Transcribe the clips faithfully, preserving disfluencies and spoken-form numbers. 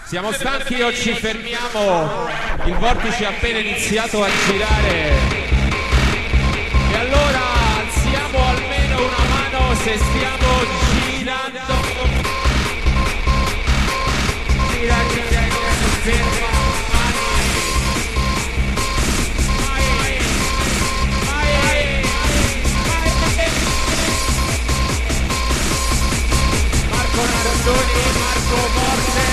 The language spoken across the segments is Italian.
Siamo stanchi o ci fermiamo? Il vortice è appena iniziato a girare. E allora alziamo almeno una mano se stiamo girando. Gira, gira, gira, si ferma. Marco Nardoni, Marco Morte.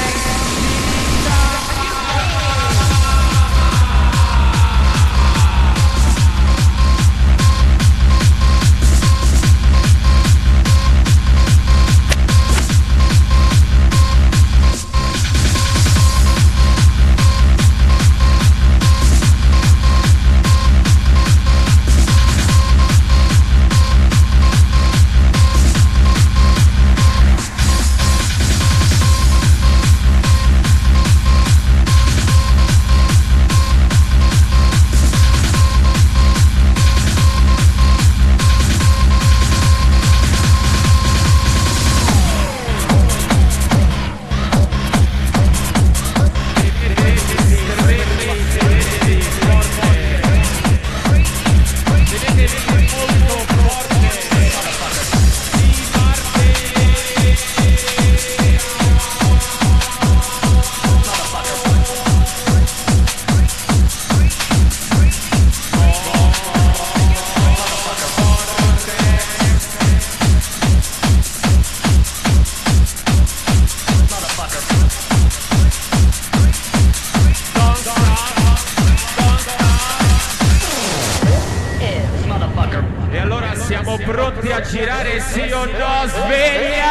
Pronti a girare sì o no? Sveglia!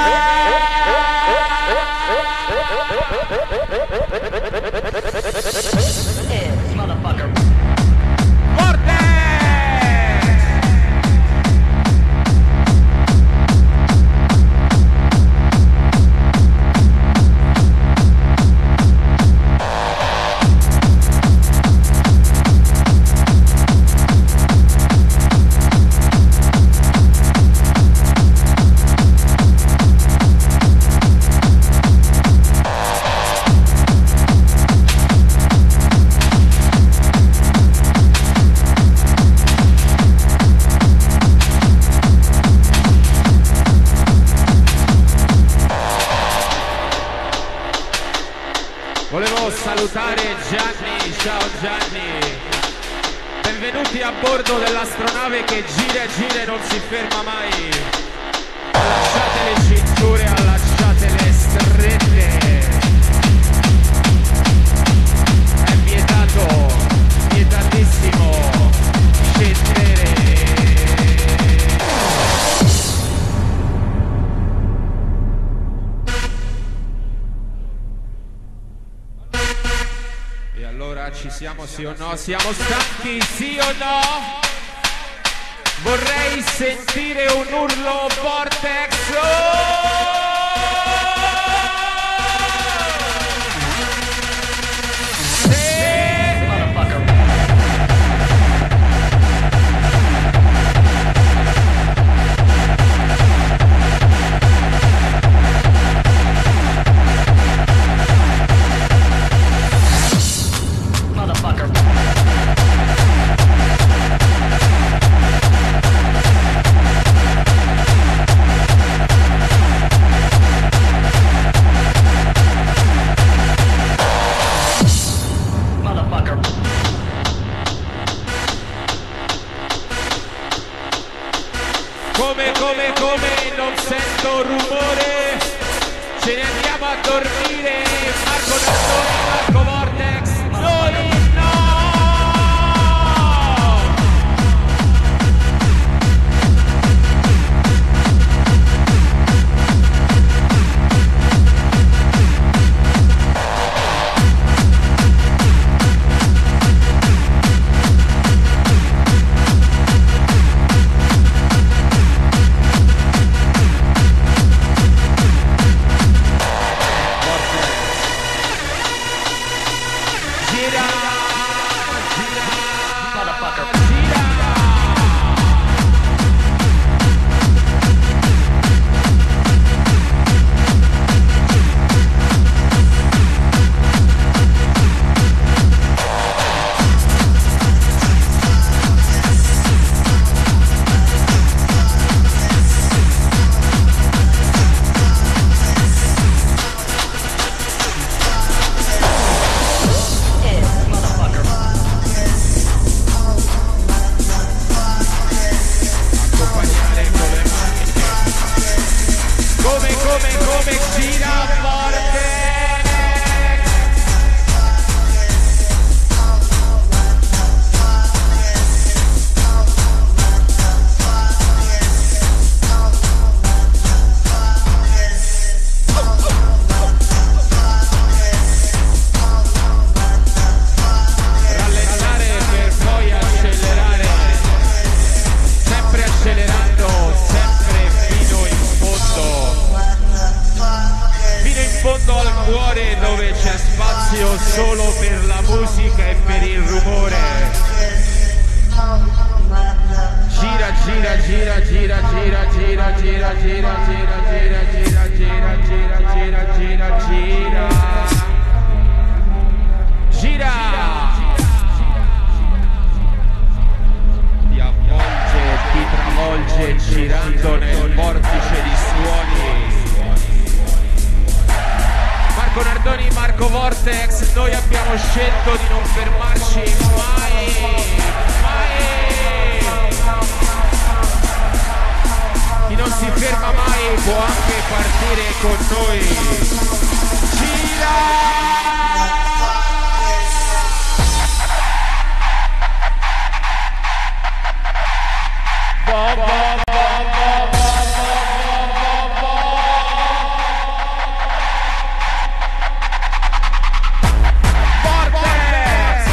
Volevo salutare Gianni, ciao Gianni, benvenuti a bordo dell'astronave che gira e gira e non si ferma mai. Allacciate le cinture, allacciate le strette, è vietato, vietatissimo scendere. E allora ci siamo sì o no? Siamo stanchi sì o no? Vorrei sentire un urlo Vortex. Oh! Come, come, come, non sento rumore, ce ne andiamo a dormire, Marco Nardoni, Marco Vortex, noi no! spazio solo per la musica e per il rumore. Gira, gira, gira, gira, gira, gira, gira, gira, gira, gira, gira, gira, gira, gira, gira, gira. Gira. Ti avvolge, ti travolge girando nel vortice di suoni. Marco Nardoni, Marco Vortex, noi abbiamo scelto di non fermarci mai, mai. Chi non si ferma mai può anche partire con noi. Gira! Bo, bo, bo, bo, bo, bo, bo. Vortex!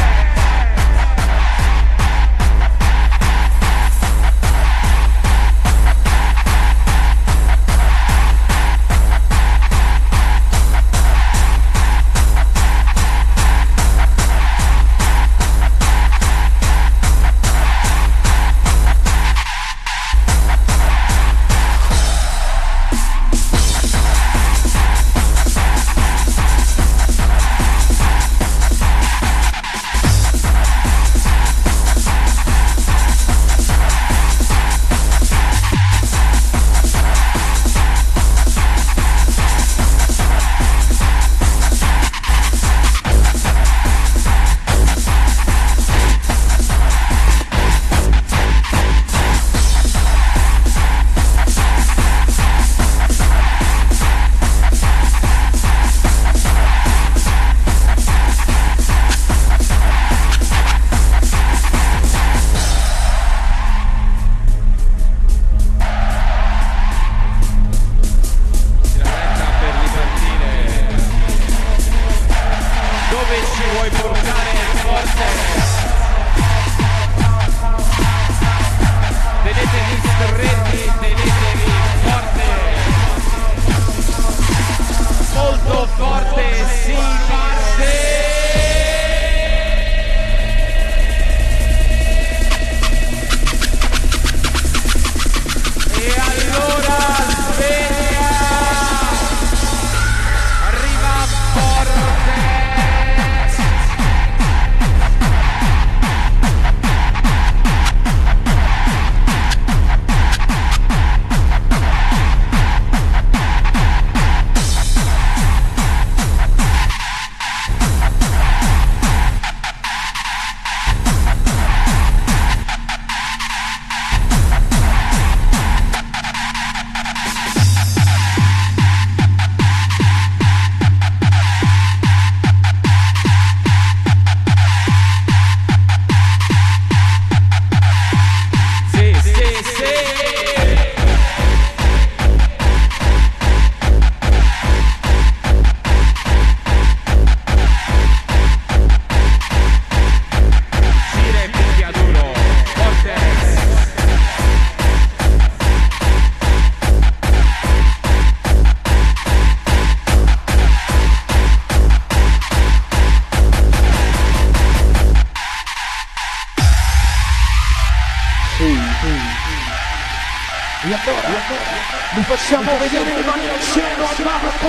Vi facciamo vedere le mani al cielo a Marco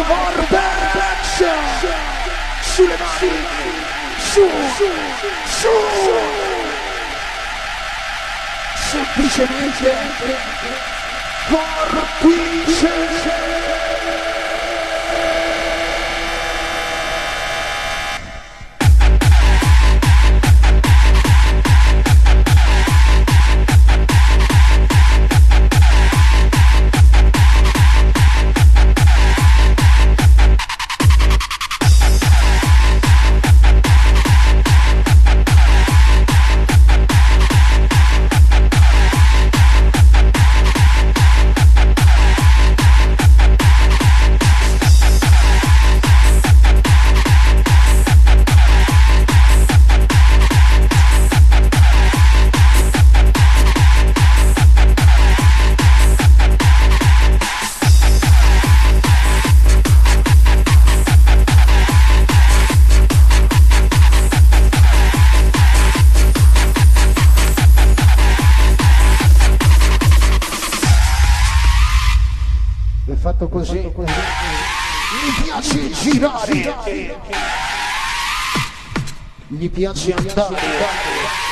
Vortex! Sulle mani! Su! Su! Semplicemente Vortice! è fatto così, gli piace girare, gli piace andare.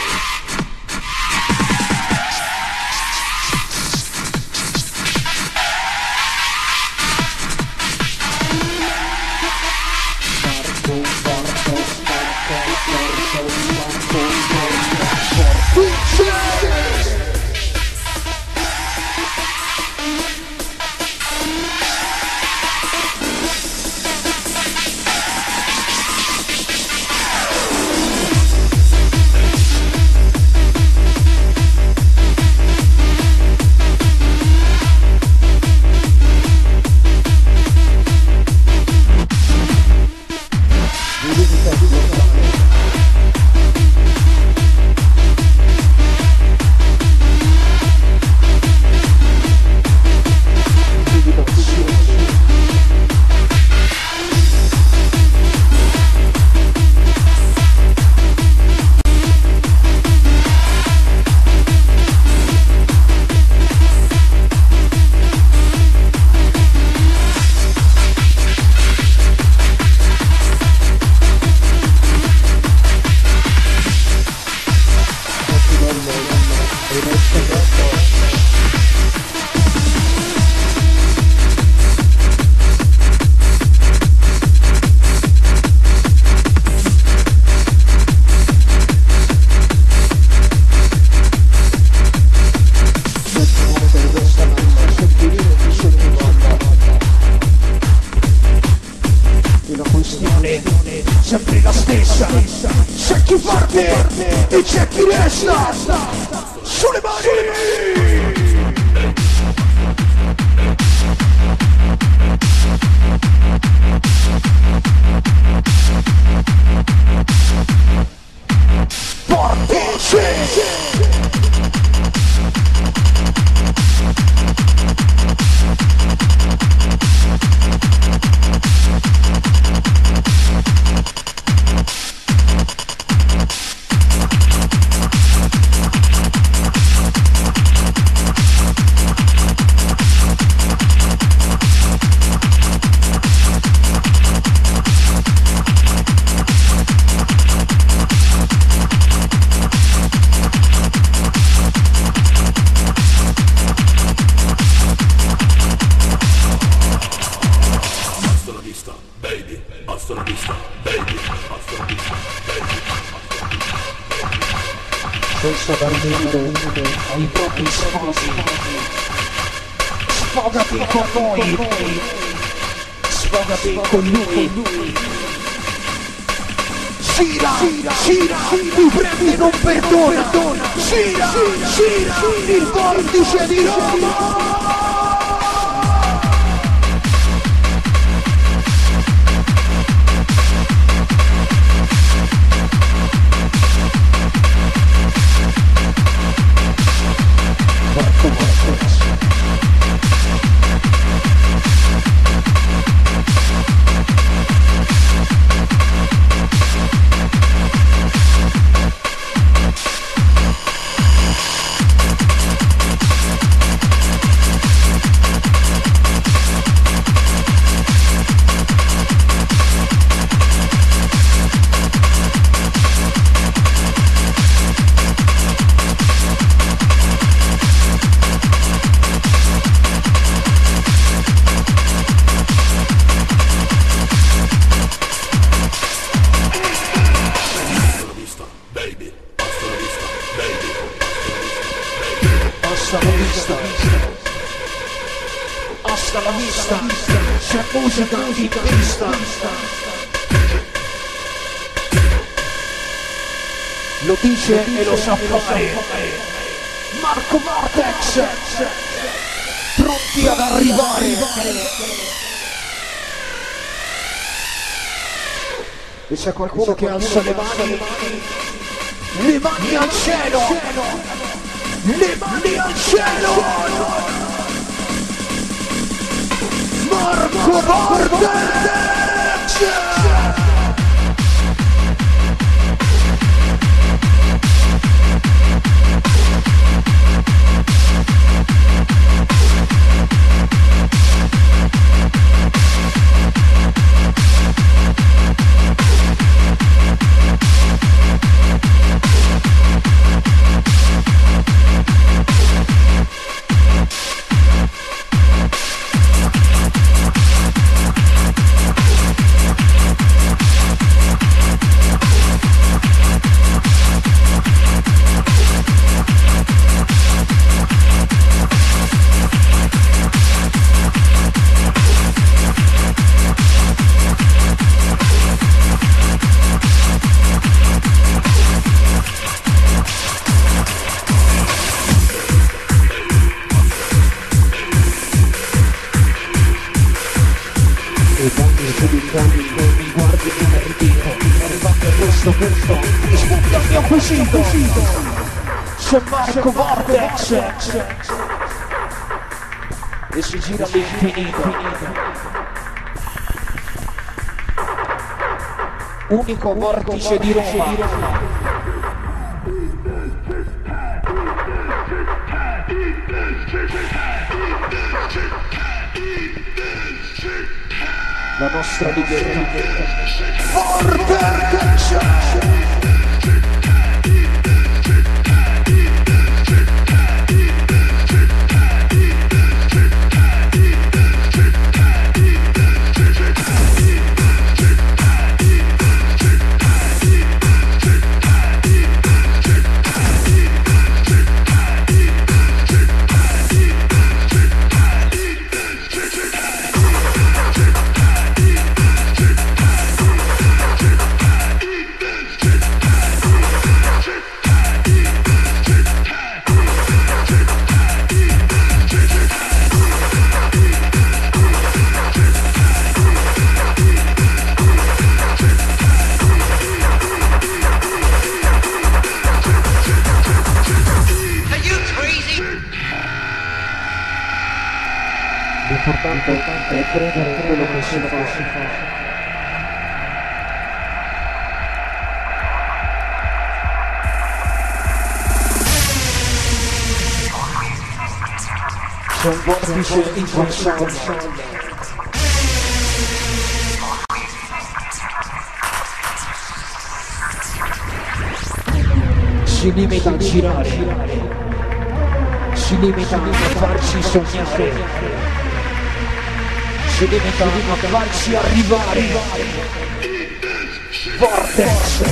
Sempre la stessa, c'è chi parte e c'è chi resta, sulle mani! Portici! Senza dar niente ai propri sfogi, sfogati con noi, sfogati con lui. Gira, gira, mi prende non perdona, gira, gira, il vortice di Roma. Hasta la vista, c'è musica in pista. Lo dice e lo sa fare Marco Vortex, pronti ad arrivare. E c'è qualcuno che alza le mani, le mani al cielo, le mani al cielo. Marco Vortex! E dammi tu di cani, mi guardi come ridito. Arrivando a questo punto, rispondi al mio quesito. C'è Marco Vortex e si gira all'infinito. Unico vortice di Roma. La nostra libertà. Vortex! L'importante è credere in quello che si fa. C'è un vortice inconsciente. Si limita a girare, si limita a farci sognare. Si limita a farci arrivare. Vortex.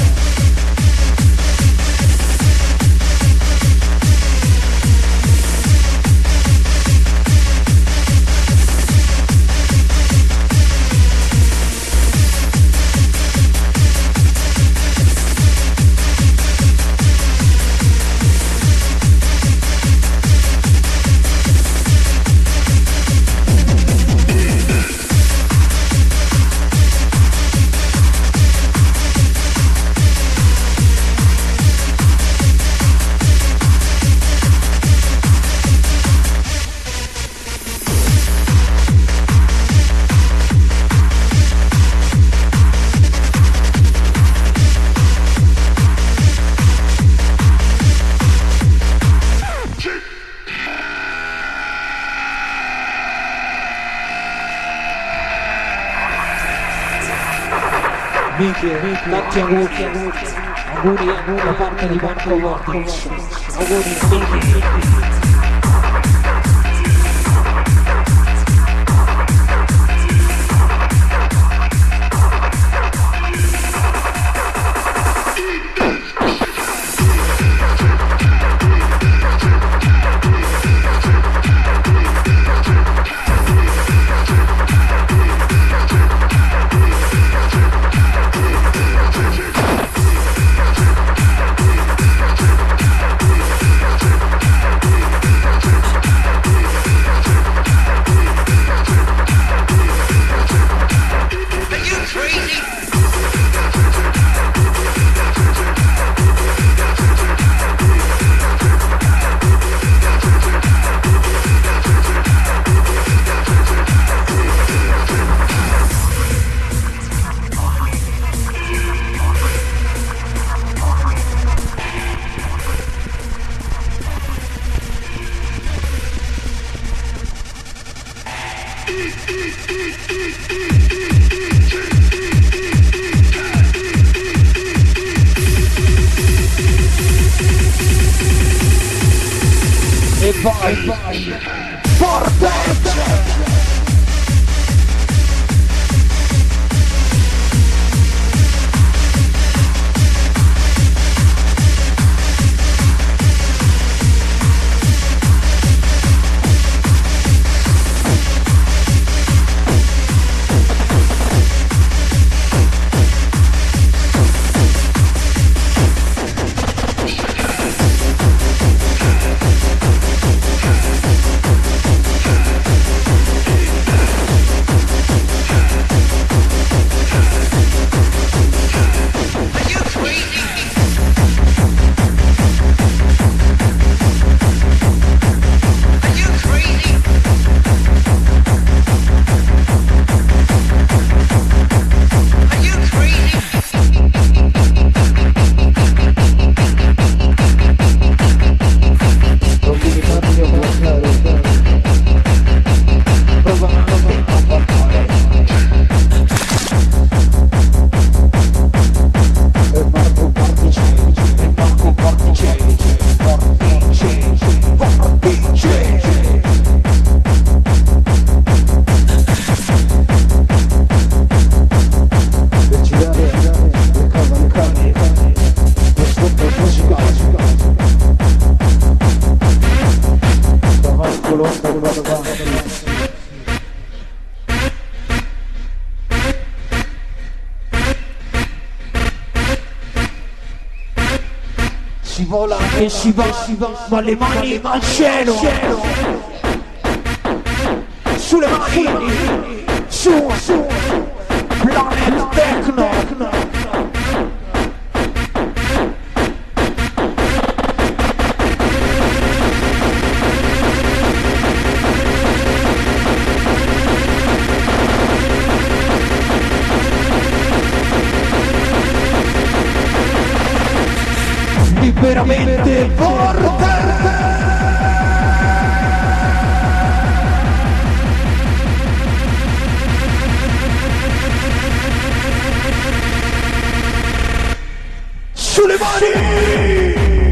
Tanti auguri, auguri da parte di Marco Vortex. Auguri, auguri. E vai, vai, Vortex! Si vola e si va, ma le mani al cielo. Sulle mani, su, su, Planet Techno. Liberamente forte. Sulle mani.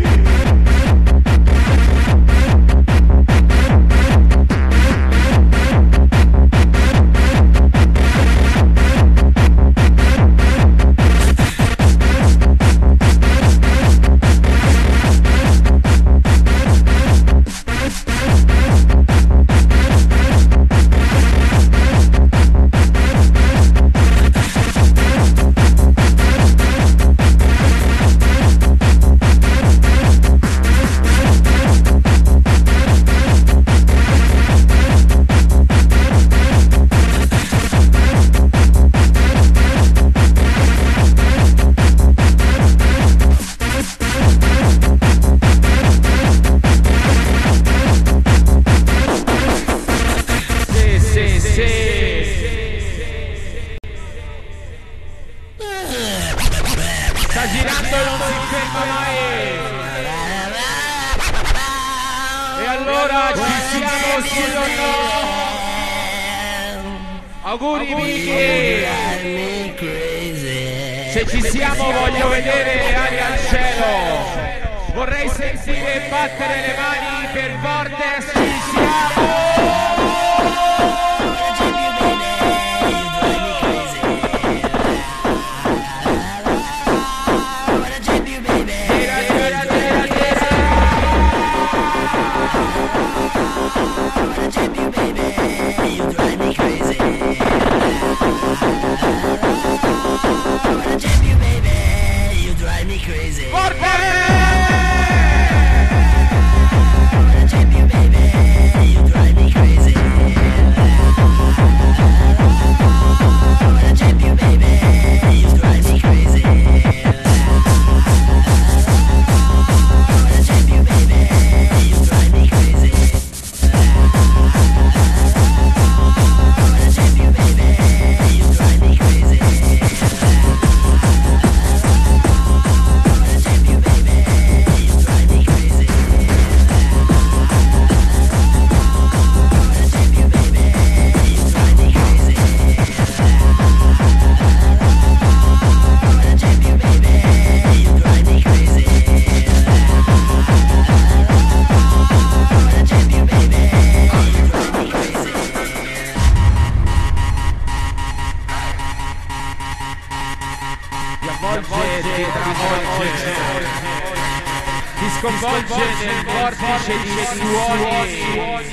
Auguri Miki! Se ci siamo voglio vedere ali al cielo. Vorrei sentire battere le mani per Vortex. Ci siamo! Ti sconvolge nel vortice di suoni.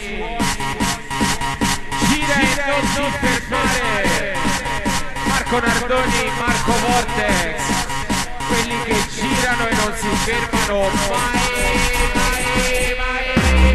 Gira e non si fermare. Marco Nardoni, Marco Vortex, quelli che girano e non si fermano mai, mai, mai.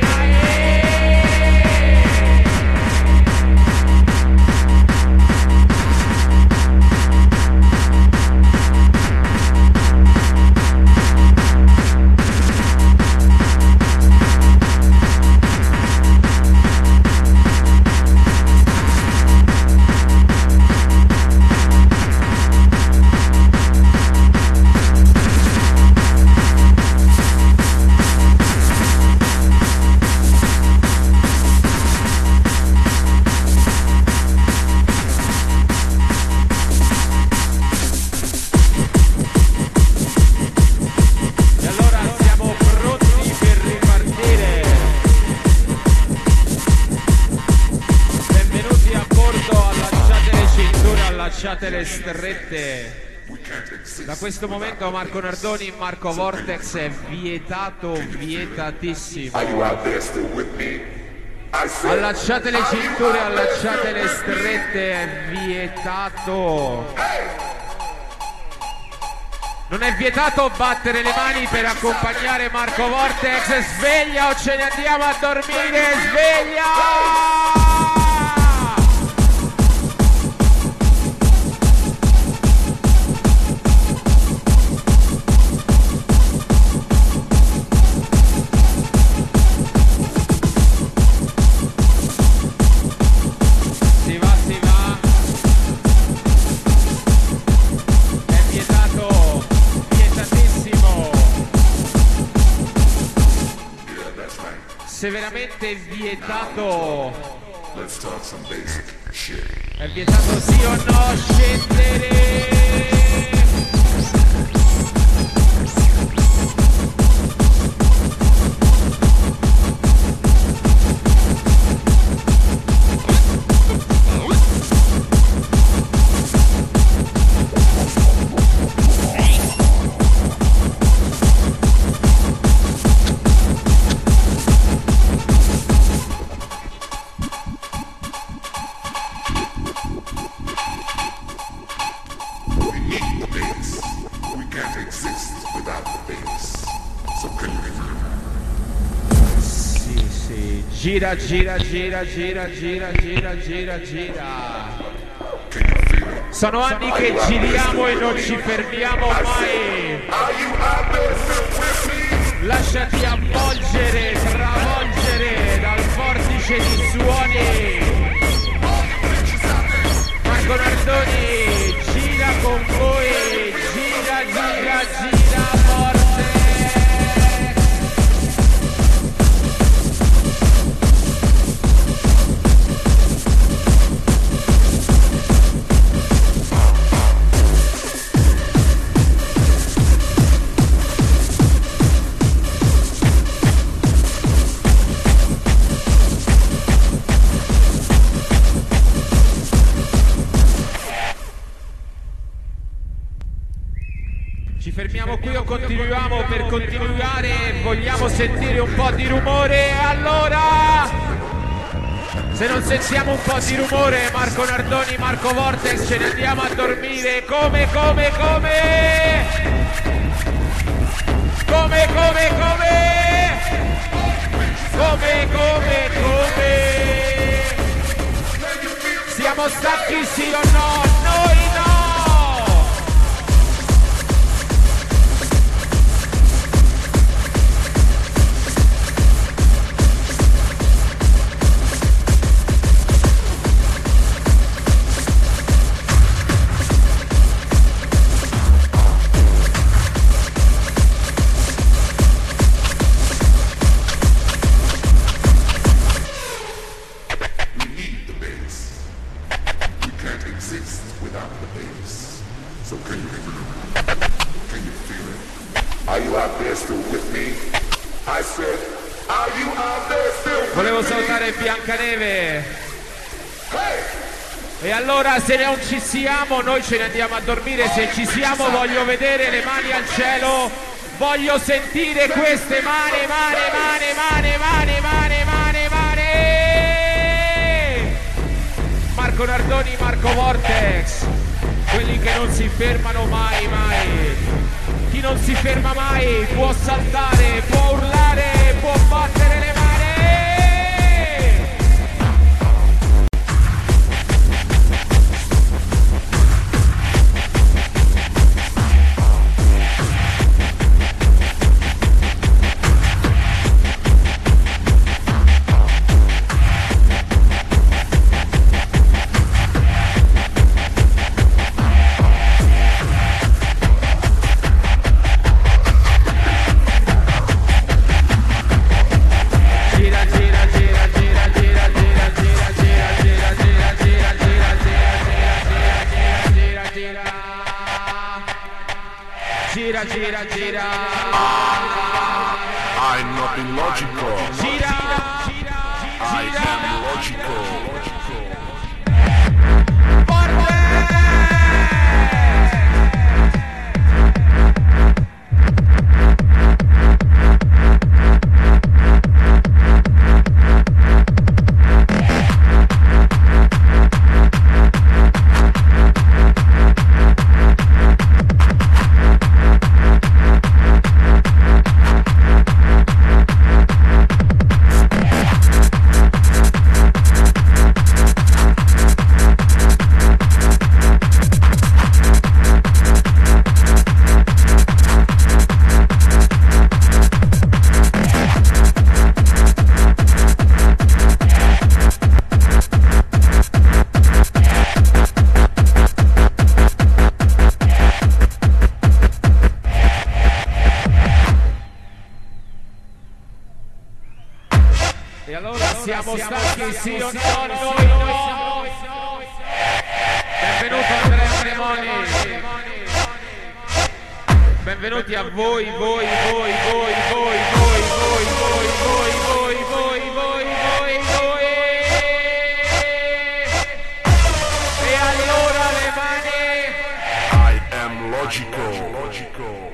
Le strette. Da questo momento Marco Nardoni, Marco Vortex è vietato, vietatissimo. Allacciate le cinture, allacciate le strette, è vietato. Non è vietato battere le mani per accompagnare Marco Vortex. Sveglia o ce ne andiamo a dormire? Sveglia! Severamente vietato. È vietato sì o no scendere. Gira, gira, gira, gira, gira, gira, gira, gira. Sono anni che giriamo e non ci fermiamo mai. Lasciati avvolgere, travolgere dal vortice di suoni. Marco Nardoni gira con voi, gira, gira, gira, forte. Fermiamo qui o continuiamo? Per continuare vogliamo sentire un po' di rumore. Allora, se non sentiamo un po' di rumore, Marco Nardoni, Marco Vortex, ce ne andiamo a dormire. Come, come, come? Come, come, come? Come, come, come? Siamo stanchi sì o no? Noi no! Volevo salutare Biancaneve. E allora, se non ci siamo, noi ce ne andiamo a dormire. Se ci siamo, voglio vedere le mani al cielo. Voglio sentire queste mani, mani, mani, mani, mani, mani, mani, mani. Marco Nardoni, Marco Vortex, quelli che non si fermano mai, mai. Chi non si ferma mai può saltare, può urlare, può battere le mani. Gira, gira, gira. I'm not illogical. Gira, gira, I gira. am logical. sì o no, noi no. Benvenuto Andrea Cremoni. Benvenuti a voi, voi, voi, voi, voi, voi, voi, voi, voi, voi, voi, voi, voi, voi. E allora le mani. I am logical. Logical.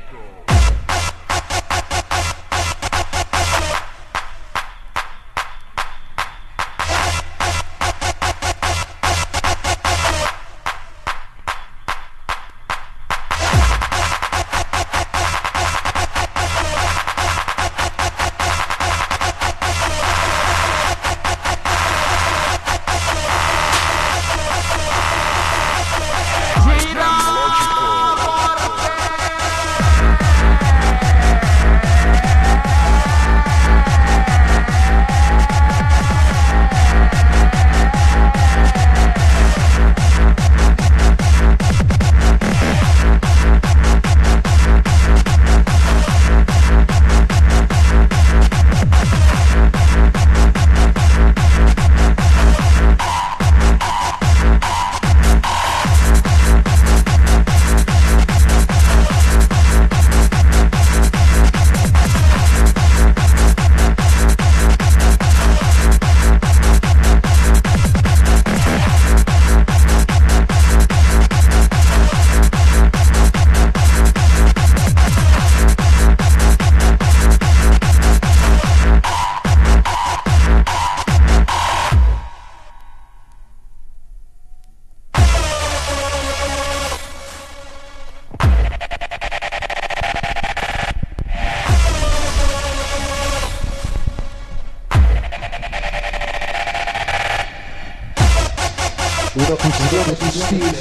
Una fusione di stile.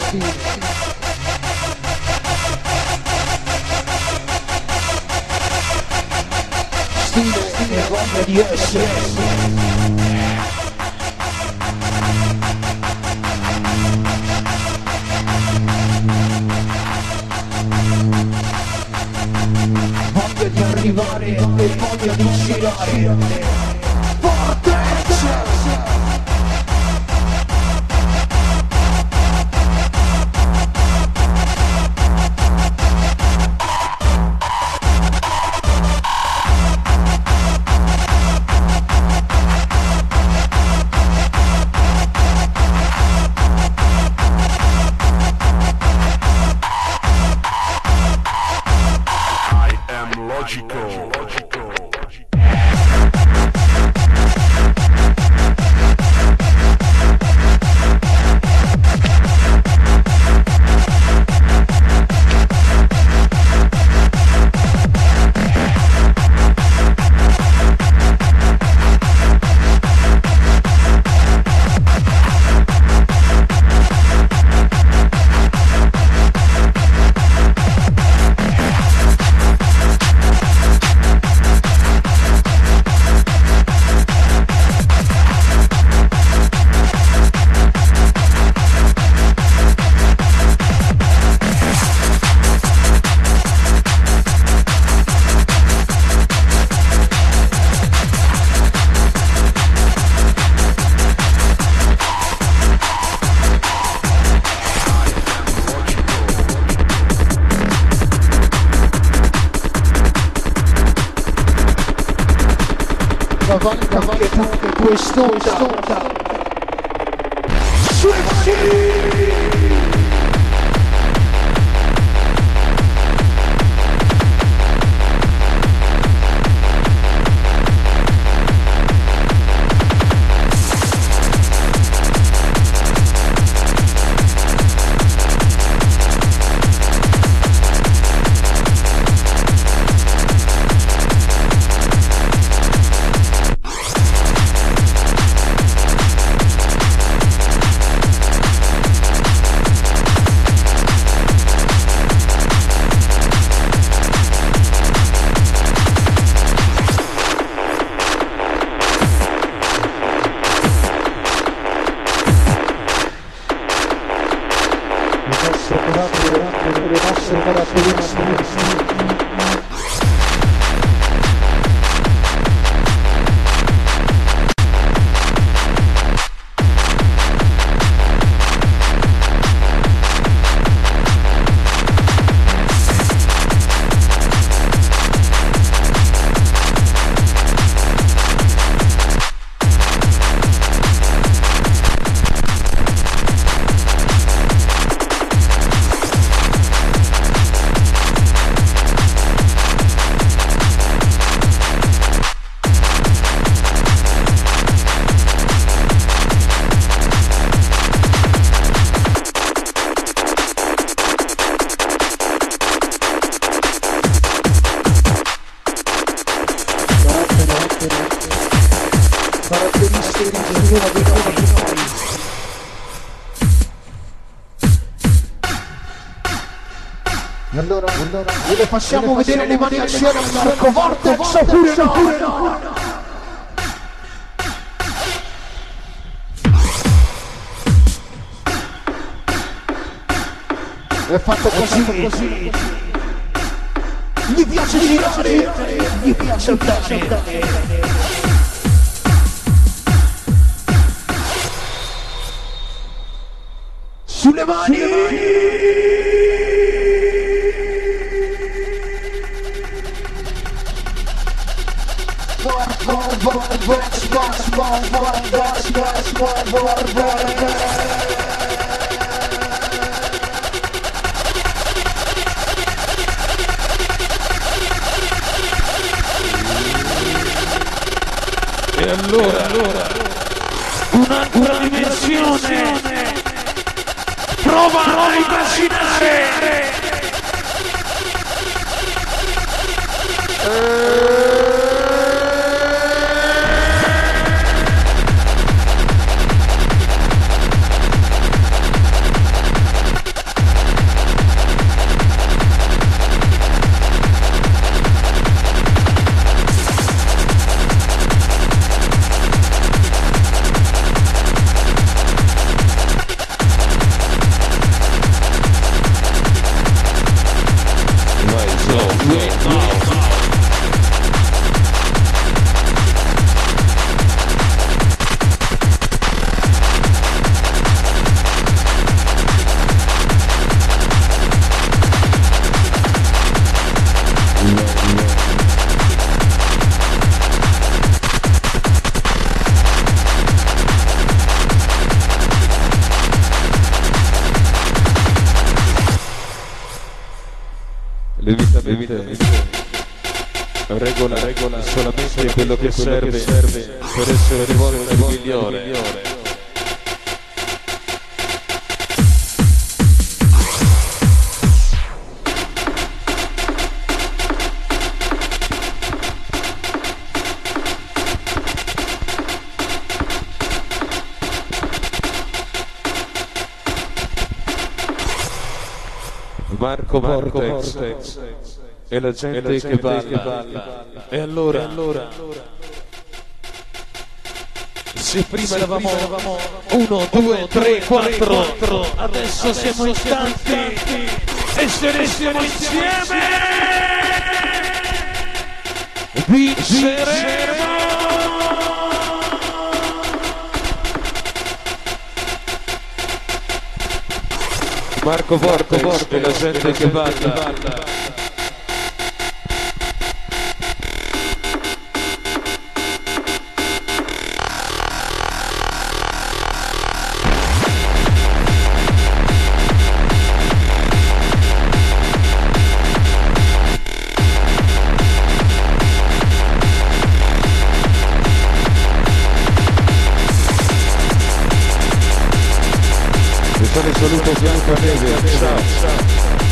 Stile e voglia di essere. Voglia di arrivare e voglia di girare. Fortezza! Logical. Logical. Davanti anche tu quest'onda. Sui le nostre caratteristiche. ognuno di noi. E allora, allora, le facciamo vedere le mani al cielo a Marco Vortex oppure no? Oppure no? È fatto così, così. Gli piace girare, gli piace andare. Sulle mani! E allora, allora un'altra dimensione, prova a immaginare. Regola, regola solamente quello che serve, serve per essere rivolto al migliore. Marco Vortex e la gente, e la gente che, balla. che balla e allora, e allora se prima eravamo uno, due, tre, quattro, adesso siamo in tanti e se ne siamo insieme vinceremo. Marco Vortex e la gente che balla. Saluto Biancaneve, ciao, ciao.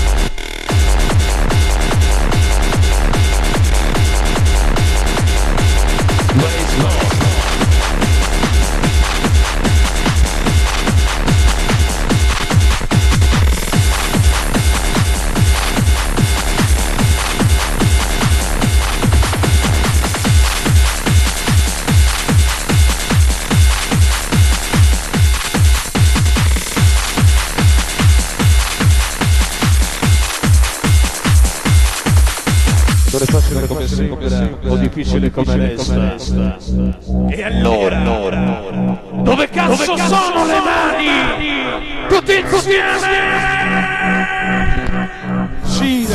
Come sembra o difficile come resta. E allora, allora dove cazzo, dove cazzo sono le mani? Tutti insieme! Gira,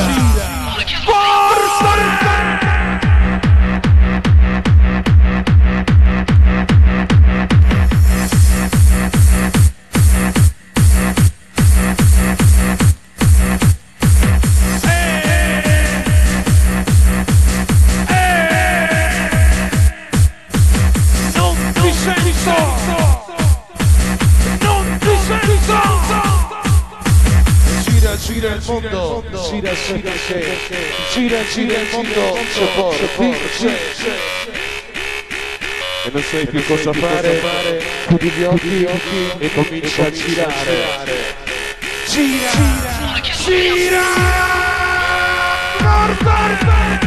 forza! Gira il mondo, gira, gira, gira, gira il mondo, c'è forza, vince. e non sai più cosa fare, chiudi gli occhi e comincia a girare. Gira, gira, gira!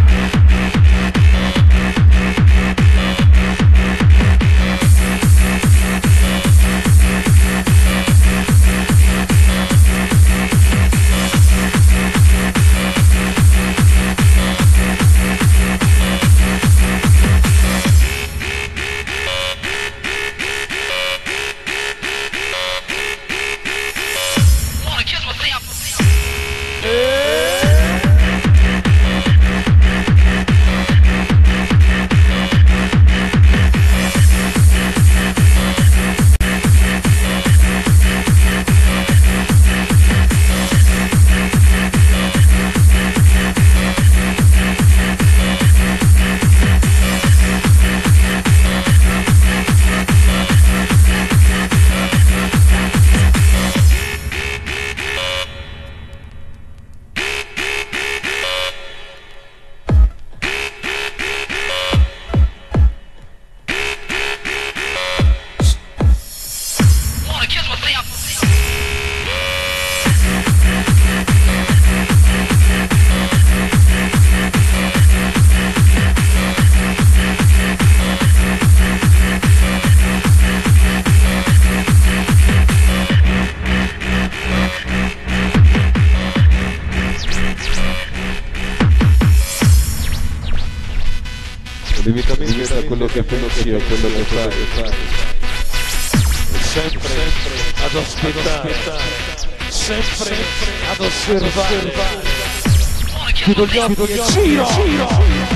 Devi capire da quello che pensi a quello che fai. Sempre ad aspettare, sempre ad osservare. Chiudo gli occhi e giro!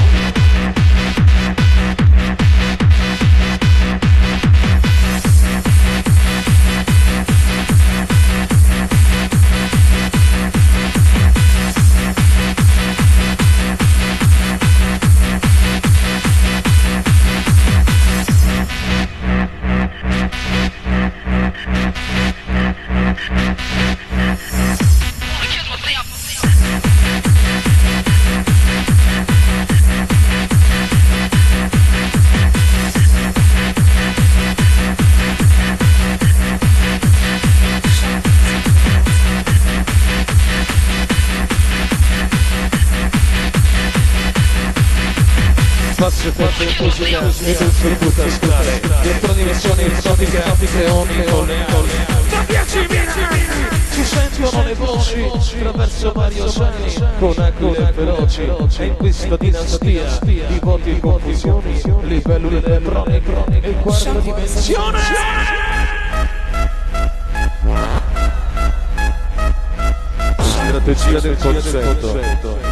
Faccio quattro musica e non si butta a scalare dentro dimensioni esotiche e ogni colle. Da dieci minuti ci sentono le voci attraverso vari oceani con aquile feroci e in questa dinastia di voti e confusioni livello elettronico e quarta dimensione. Strategia del concetto.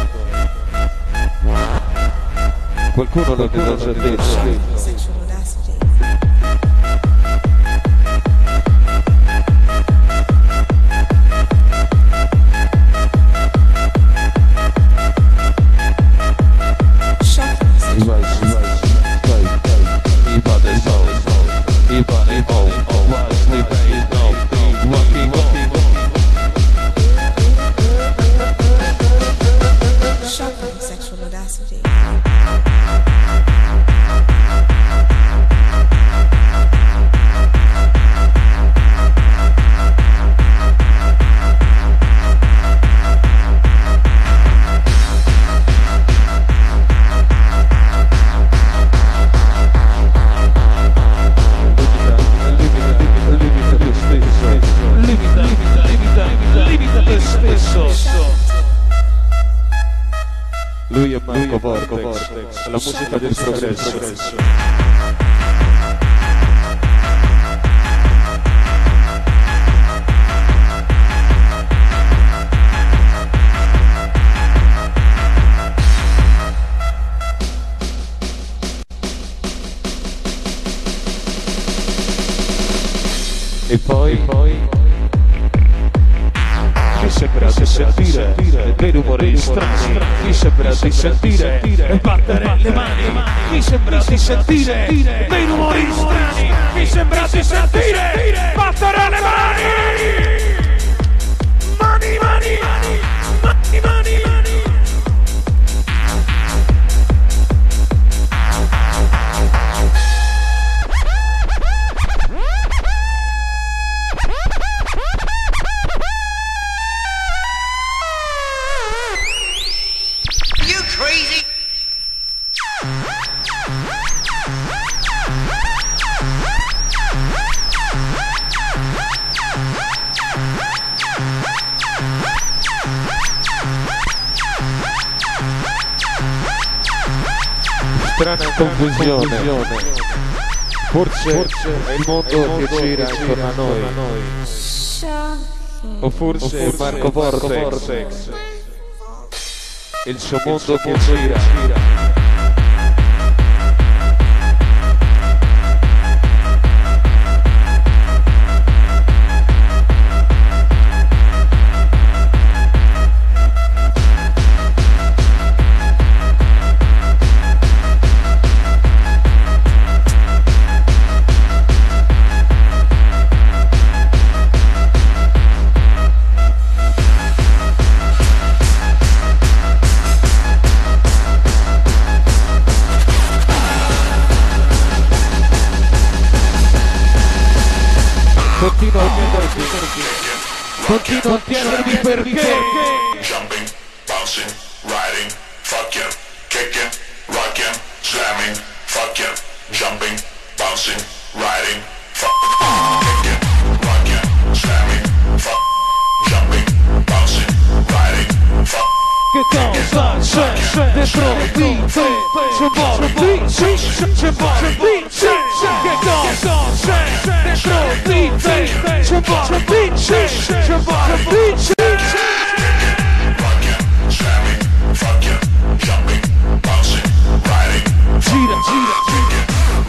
Qualcuno lo deve già detto. Sexual audacity. Lui è Marco Vortex, la musica del progresso. E poi, e poi mi sembra di sentire dei rumori strani, mi sembra di sentire e battere le mani, mi sembra di sentire dei rumori strani, mi sembra di sentire battere le mani, mani, mani, mani, mani. strana confusione. Forse, Forse è il mondo, è il mondo che gira intorno a noi. O forse, o forse è Marco Vortex, Vortex. Il suo mondo che gira. gira. Continua a chiederti, continua a chiedermi perché. Jumping, bouncing, riding, fucking, kicking, rocking, slamming, fucking, jumping, bouncing, riding, fucking, kicking, rocking, slamming, fuck, jumping, bouncing, riding, fuck. Che cosa c'è dentro di te? C'è un vinci, c'è un vinci. Che cosa c'è dentro di te? C'è un vinci, c'è un vinci. Gira, gira, gira.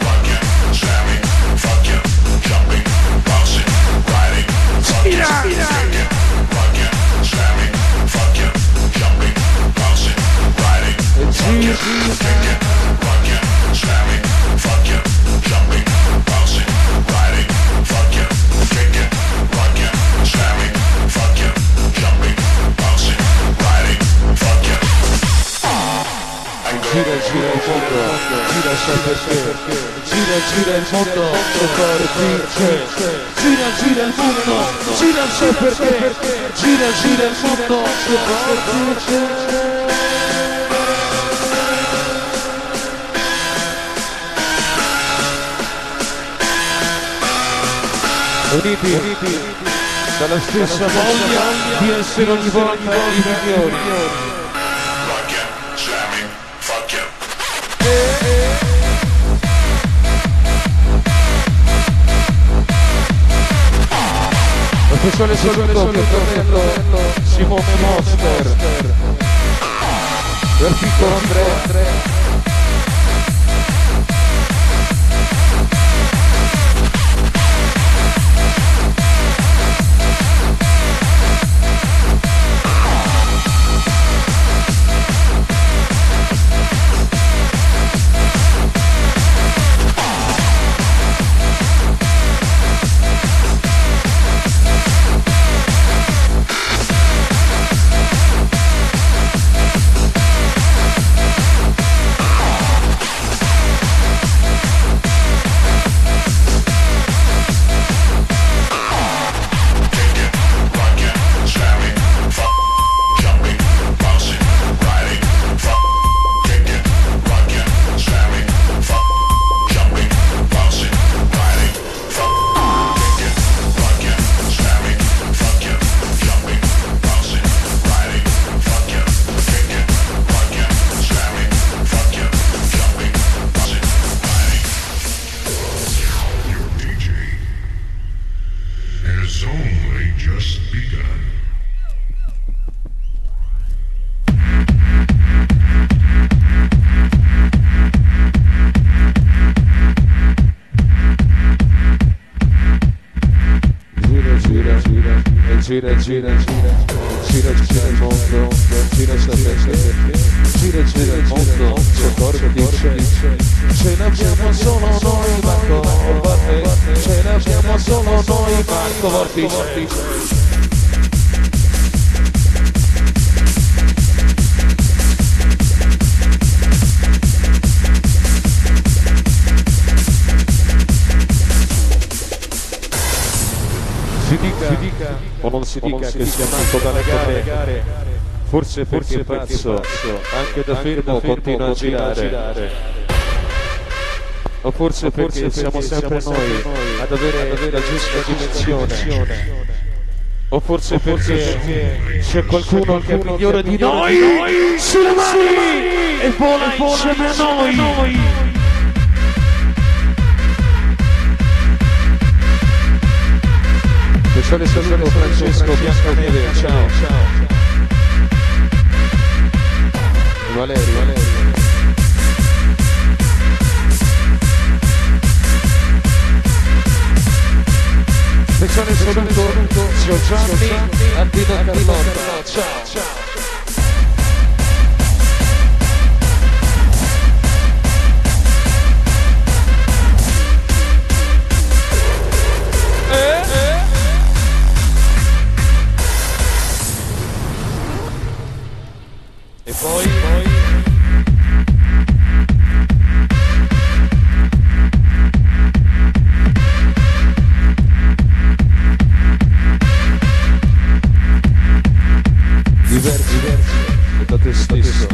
Gira, gira, gira il mondo, gira sempre perché, gira, gira il mondo, c'è forte, gira, gira il mondo, gira sempre perché, gira, gira il mondo, c'è forte. Uniti, uniti, dalla stessa voglia di essere ogni volta i migliori. Lo speciale saluto per fratello Simone Monster, per piccolo Andrea. Gira, gira, gira, gira, gira il mondo, gira sempre perché, gira, gira il mondo, c'è forte, ce l'abbiamo solo noi Marco Vortex, ce l'abbiamo solo noi Marco Vortex. Si dica, si dica o non si dica che sia nato dalle gare, forse perché è pazzo, anche da fermo continua a girare, o forse perché siamo sempre noi ad avere la giusta dimensione. O forse, o forse perché c'è qualcuno che è migliore di noi, noi sulle mani e vola insieme a noi. noi. Speciale saluto Francesco Biancaneve, ciao. ciao. Valerio, Valerio. Speciale saluto zio Gianni, Andino Carlotta, ciao, ciao. Eh? Eh? E poi, poi... diversi, diversi da te stesso,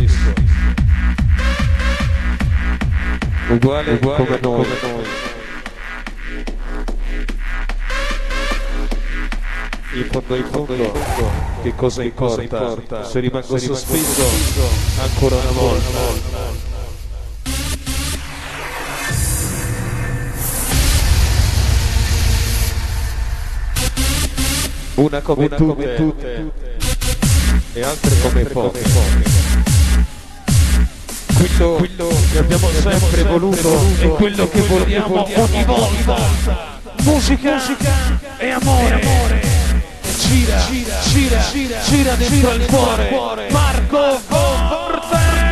uguale, uguale come noi, come noi. In fondo, in fondo, in fondo che cosa importa, importa se rimango se sospeso ancora una volta. Una come, una tutte, come tutte e altre come poche. Quello, quello che abbiamo sempre voluto e quello che vogliamo ogni volta. Musica, musica e amore, amore. Gira, gira, gira, gira, gira dentro il cuore. Marco Forte.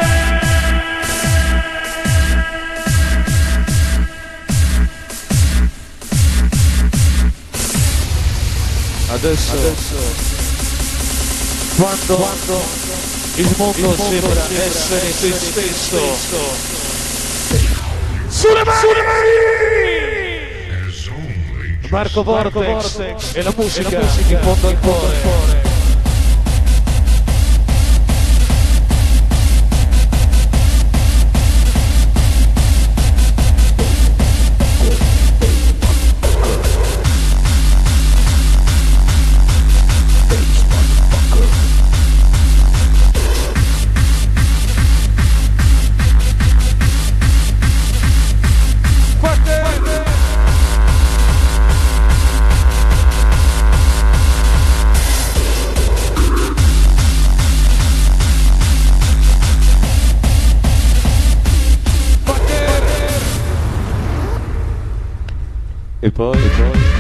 Adesso, adesso quando, quando il mondo, il mondo sembra, sembra essere se stesso, sulle mani! Sulle mani! Marco Vortex e la musica, e la musica in fondo al cuore. E poi, e poi